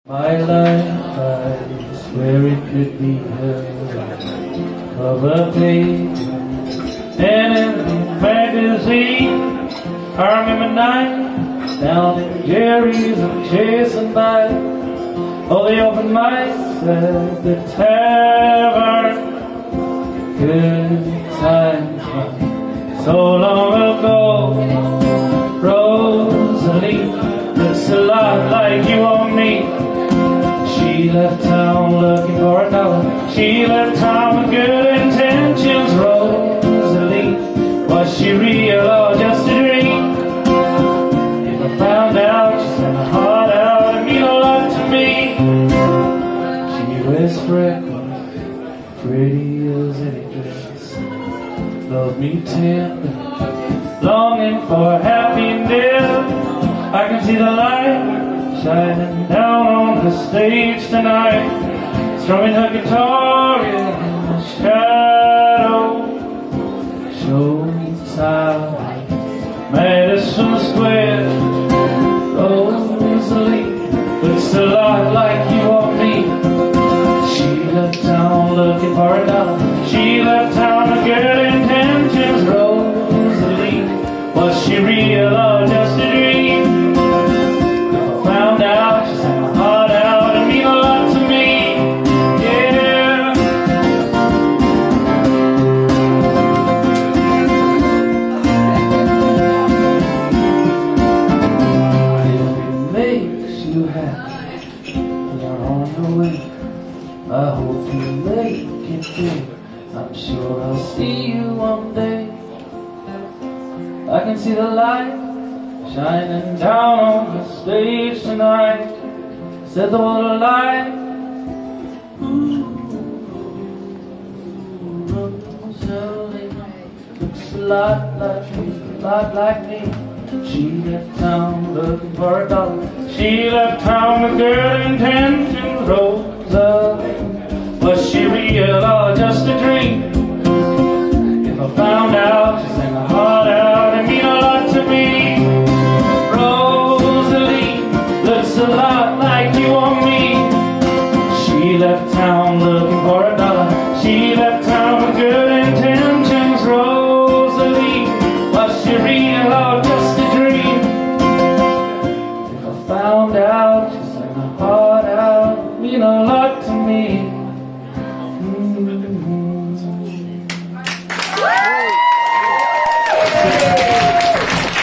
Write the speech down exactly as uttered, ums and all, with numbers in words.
My life, I swear it could be her cover page and in the magazine. I remember nights down in Jerry's and chasing by all the open mics at the tavern. Good times so long ago. Rosalie looks a lot like you or me. She left town looking for a dollar. She left town with good intentions. Rosalie, was she real or just a dream? If I found out she sent her heart out, it'd mean a lot to me. She wears freckles, pretty as any dress. Love me tender, longing for happiness. I can see the light shining down on the stage tonight, strumming her guitar in the shadow. Showtime, Madison Square. Rosalie looks a lot like you or me. She left town looking for a dollar. She left town with good intentions. Rosalie, was she real or just a dream? Found out she sent my heart out, and mean a lot to me, yeah. If it makes you happy, you're on the way. I hope you make it through. I'm sure I'll see you one day. I can see the light shining down on the stage tonight. Said the word light. Rosalie looks a lot like me, a lot like me. She left town looking for a dollar. She left town with good intentions. Rosalie, was she real or just a dream? If I found out